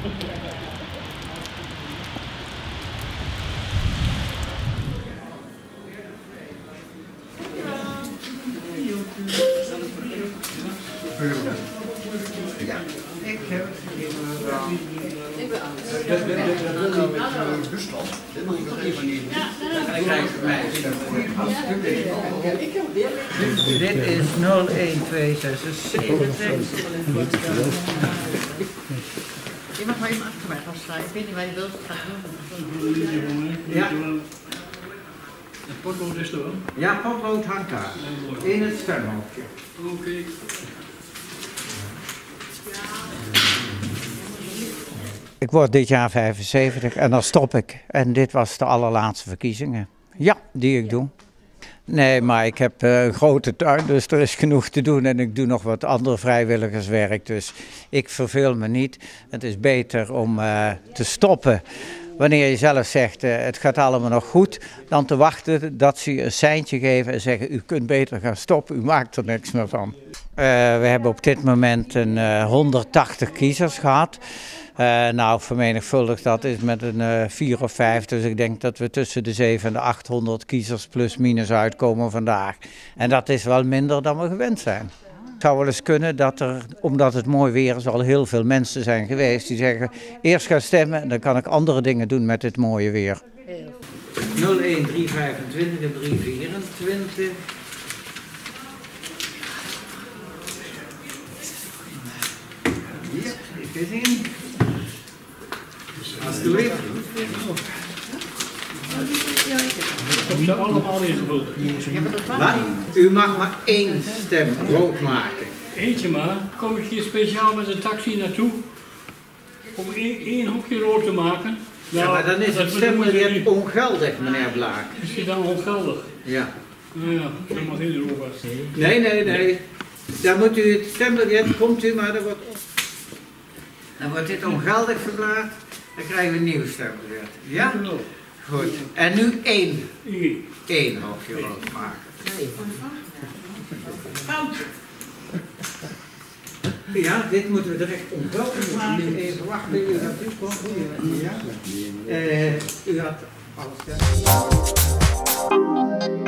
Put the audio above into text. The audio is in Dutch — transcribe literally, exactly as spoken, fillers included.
Ja, ik heb het. Dit is nul een twee zes zeven. Je mag maar even achter mij gaan staan. Ik weet niet waar je wilt gaan doen. Ja. Het potlood is er wel? Ja, potlood hangt daar. In het stemhokje. Oké. Okay. Ik word dit jaar vijfenzeventig en dan stop ik. En dit was de allerlaatste verkiezingen. Ja, die ik doe. Nee, maar ik heb uh, een grote tuin, dus er is genoeg te doen. En ik doe nog wat andere vrijwilligerswerk, dus ik verveel me niet. Het is beter om uh, te stoppen. Wanneer je zelf zegt, uh, het gaat allemaal nog goed, dan te wachten dat ze je een seintje geven en zeggen, u kunt beter gaan stoppen, u maakt er niks meer van. Uh, we hebben op dit moment een uh, honderdtachtig kiezers gehad. Uh, nou, vermenigvuldig dat is met een uh, vier of vijf, dus ik denk dat we tussen de zeven en de achthonderd kiezers plus minus uitkomen vandaag. En dat is wel minder dan we gewend zijn. Het zou wel eens kunnen dat er, omdat het mooi weer is, al heel veel mensen zijn geweest die zeggen, eerst gaan stemmen en dan kan ik andere dingen doen met dit mooie weer. nul een drie vijfentwintig en drie vierentwintig. Ja, even zien. Alsjeblieft. Heb je allemaal ingevuld? Wat? U mag maar één stem rood maken. Eentje maar. Kom ik hier speciaal met een taxi naartoe om één, één hoekje rood te maken? Nou, ja, maar dan is het stembiljet ongeldig, meneer Blaak. Is die dan ongeldig? Ja. Nou ja, dat mag in Europa. Nee, nee, nee. Dan moet u het stembiljet, komt u maar, dan wordt, dan wordt dit ongeldig verklaard. Dan krijgen we een nieuw stembiljet. Ja? Goed. En nu één. Eén. Eén hoofdje rood maken. Foutje. Ja, dit moeten we direct ongeldig maken. Even wachten, u had dit gewoon. Ja. Uh, u had alles.